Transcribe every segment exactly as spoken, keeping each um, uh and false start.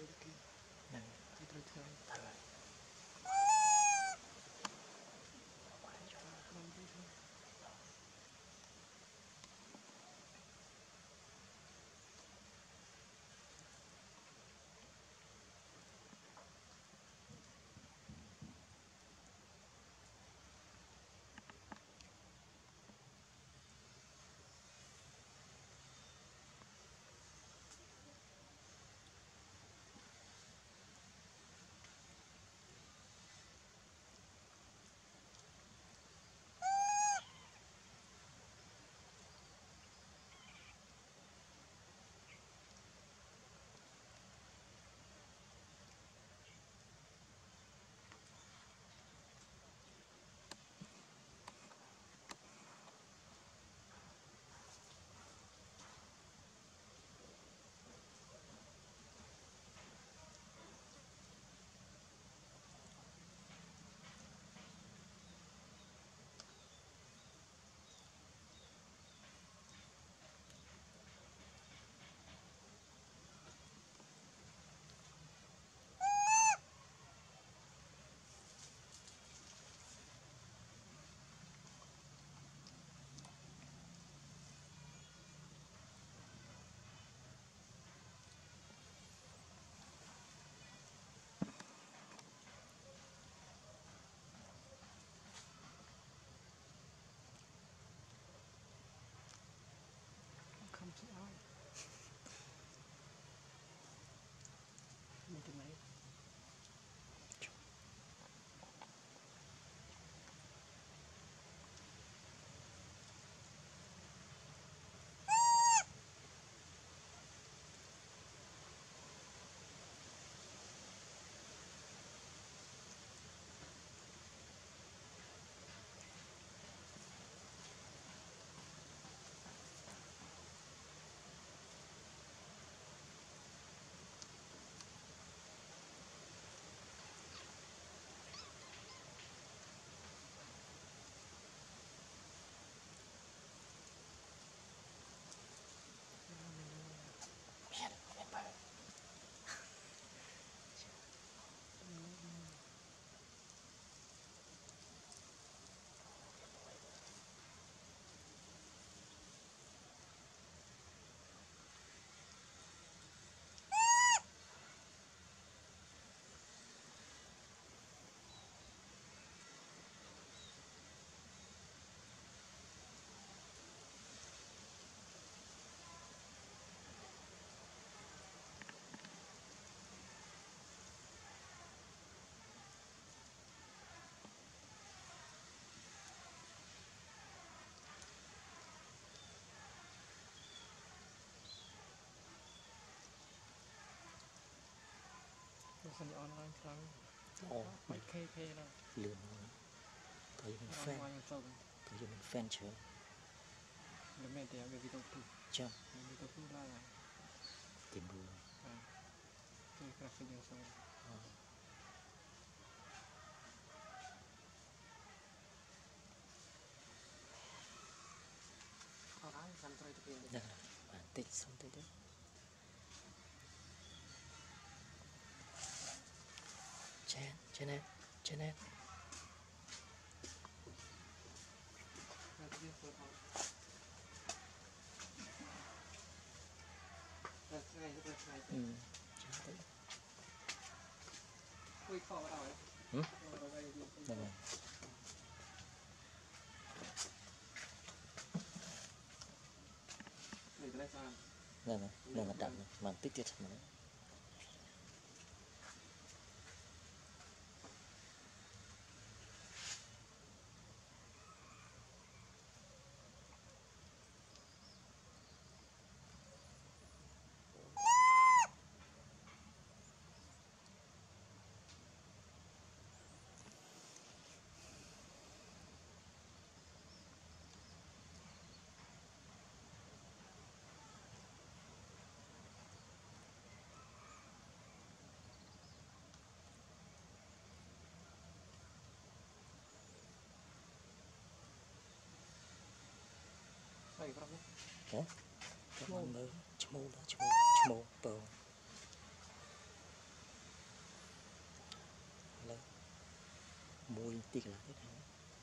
Phần online sao? Ồ, bảy K K là lượn thấy mình fan, thấy mình fan chưa? Là mẹ té về video tu. Chưa? Video tu là là tìm bù. à cái graphic yang sao? Orang sampai itu dia. Dah, bantik sampai tu. Chen, Chenet, Chenet. Nanti dia suruh out. Terus ngay, terus ngay. Hmm, cantik. Ui, kau apa tahu? Hmm? Kau apa ini? Dah. Này cái này sao? Dah, dah, dah ngedak nih. Mantik dia sebenarnya. Đây cái đó. Hả? Các bạn mới chmô đó, chmô, chmô, bờ. tí cái lại đó.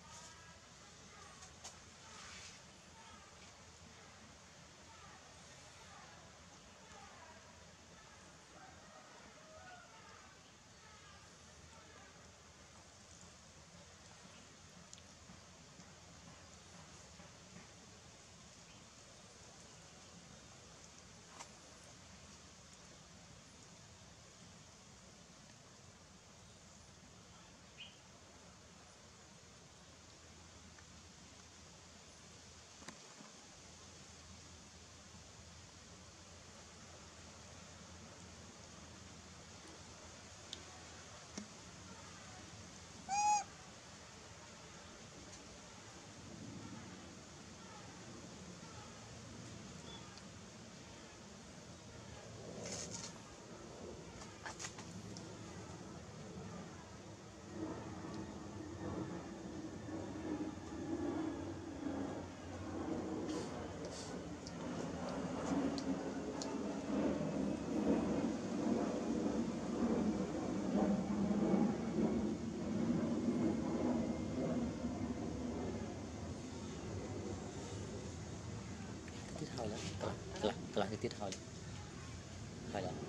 Tiết hồi là là là cái tiết hồi hồi là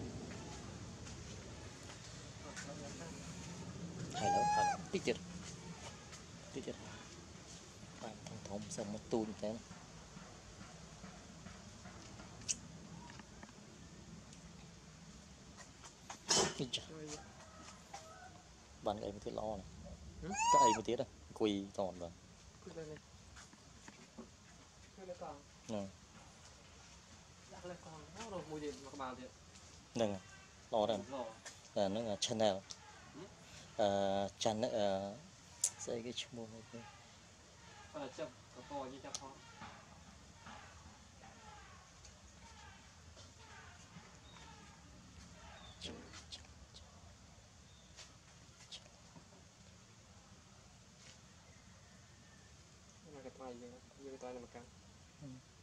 hồi là hồi là tiết chết tiết chết bạn thằng thòng xong một tuôn thế bạn cái một tiết lo này cái một tiết à quỳ toàn rồi nè nè lo đây là nó là channel channel xây cái chung môn này là chậm có to như chậm khó cái tay như cái tay này một cái